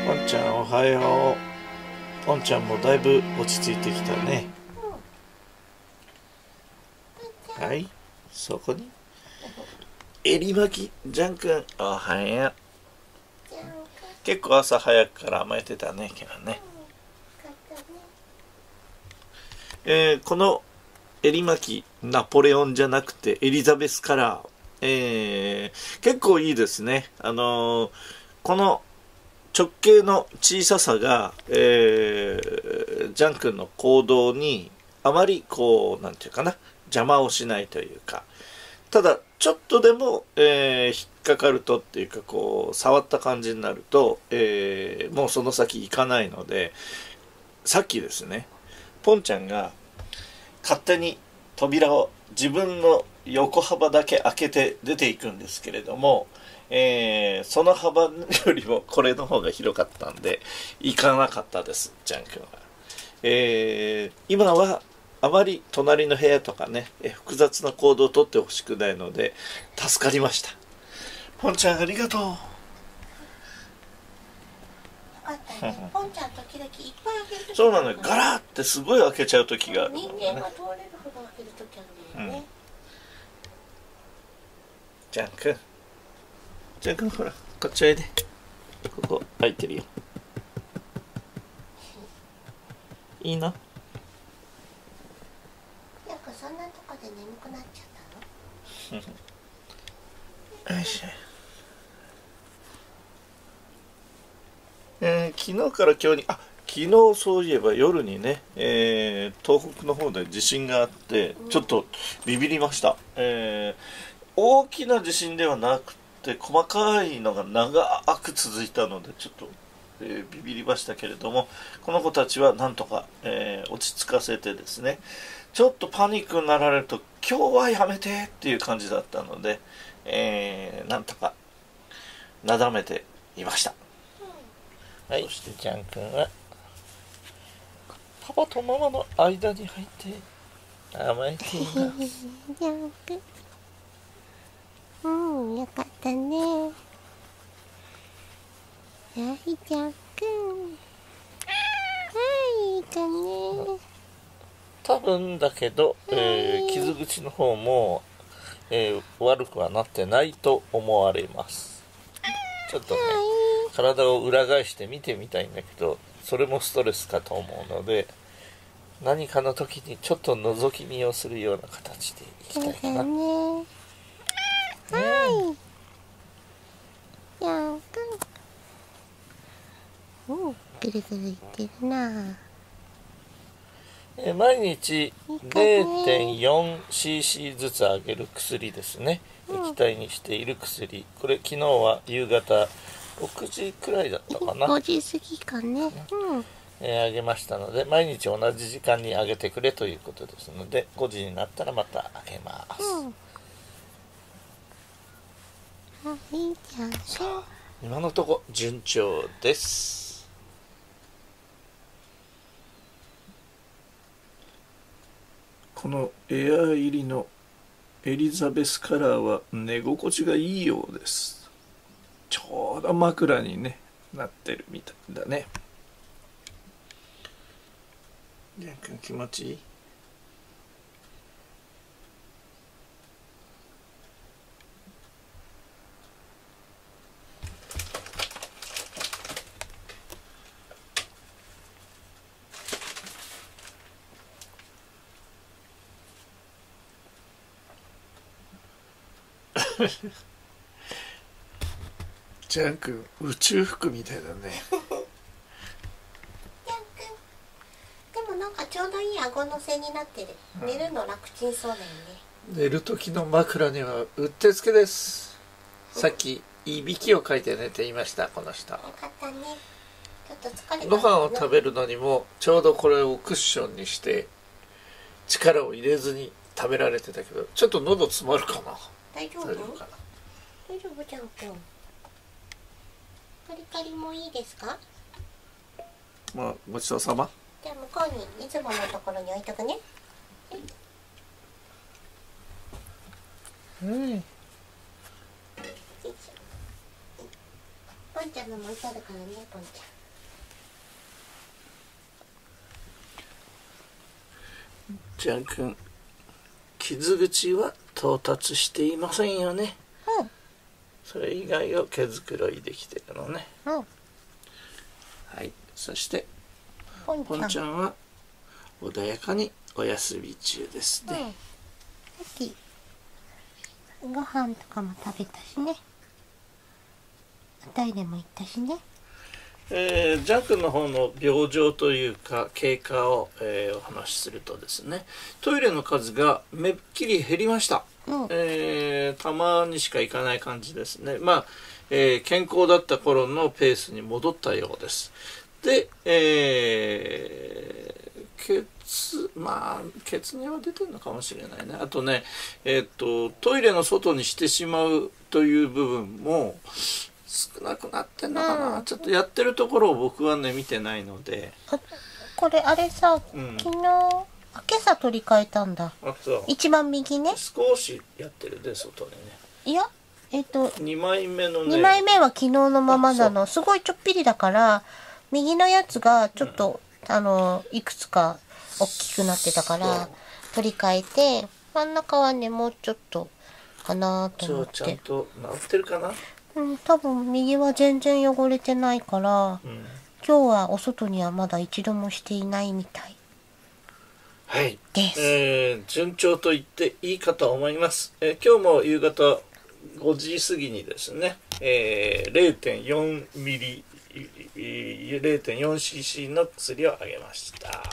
ポンちゃんおはよう。ポンちゃんもだいぶ落ち着いてきたね。はい、そこに襟巻きジャン君おはよう。結構朝早くから甘えてたね今日ね。この襟巻きナポレオンじゃなくてエリザベスカラー、結構いいですね。この直径の小ささが、ジャン君の行動にあまりこうなんていうかな、邪魔をしないというか、ただちょっとでも、引っかかるとっていうか、こう触った感じになると、もうその先行かないので、さっきですねポンちゃんが勝手に扉を自分の横幅だけ開けて出ていくんですけれども、その幅よりもこれの方が広かったんで行かなかったですジャン君は。今はあまり隣の部屋とかね、複雑な行動をとってほしくないので助かりました。ポンちゃんありがとう。よかったね。ポンちゃん時々いっぱい開ける。 そうなのよ、ガラーってすごい開けちゃう時があるのね。 人間が通れるほど開ける時あるんだよね。 ジャン君、ジャン君ほらこっちおいで。ここ開いてるよ。いいの？ なんかそんなとこで眠くなっちゃったの？ よいしょ。昨日から今日に、昨日そういえば夜にね、東北の方で地震があって、ちょっとビビりました。大きな地震ではなくて細かいのが長く続いたのでちょっと、ビビりましたけれども、この子たちはなんとか、落ち着かせてですね、ちょっとパニックになられると今日はやめてっていう感じだったので、なんとかなだめていました。はい、そしてジャン君はパパとママの間に入って甘えています。 ジャン君、よかったね。はい、ジャン君。はい、いいかね。 多分だけど、傷口の方も、悪くはなってないと思われます。ちょっとね、体を裏返して見てみたいんだけど、それもストレスかと思うので、何かの時にちょっと覗き見をするような形でいきたいかな。 はい、ジャン君。ぐるぐるいってるな。 毎日 0.4cc ずつあげる薬ですね。液体にしている薬。これ昨日は夕方6時くらいだったかな。 5時過ぎかね。 あげましたので、毎日同じ時間にあげてくれということですので、5時になったらまたあげます。 はい、じゃあ今のとこ順調です。このエアー入りのエリザベスカラーは寝心地がいいようです。ちょうど枕にねなってるみたいだね。ジャン君気持ちいい？ジャン君宇宙服みたいだね。 でもなんかちょうどいい顎のせになってる。寝るの楽ちんそうだよね。 寝る時の枕にはうってつけです。さっきいびきをかいて寝ていましたこの人。 よかったね。ちょっと疲れた。 ご飯を食べるのにもちょうどこれをクッションにして力を入れずに食べられてたけど、ちょっと喉詰まるかな。 大丈夫かな。大丈夫ジャン君。カリカリもいいですか？ まあごちそうさま。 じゃあ向こうにいつものところに置いとくね。 うん。 ポンちゃんのも置いてあるからね、ポンちゃん。 ジャン君、傷口は到達していませんよね。 うん。 それ以外を毛づくろいできてるのね。 うん。 はい。そしてポポンンちゃん。 ちゃんは穏やかにお休み中ですうん。さね。 っきご飯とかも食べたしね。トイレも行ったしね。 ジャン君の方の病状というか経過を、お話しするとですね、トイレの数がめっきり減りました。 うん。 たまにしか行かない感じですね。まあ、健康だった頃のペースに戻ったようです。で、血尿は出てるのかもしれないね。あとね、トイレの外にしてしまうという部分も少なくなってんのかな、 うん、 ちょっとやってるところを僕はね見てないので。 これあれさ、 うん、 昨日今朝取り替えたんだ。 あと一番右ね。 少しやってるで外でね。 いや 2枚目のね、 2枚目は昨日のままなの。すごいちょっぴりだから右のやつがちょっと、いくつか大きくなってたから取り替えて、真ん中はねもうちょっとかなと思って。 ちゃんと治ってるかな。 うん、多分右は全然汚れてないから、 うん、 今日はお外にはまだ一度もしていないみたい。 はい、 です。 順調と言っていいかと思います。今日も夕方5時過ぎにですね、0.4 ミリ、0.4cc の薬をあげました。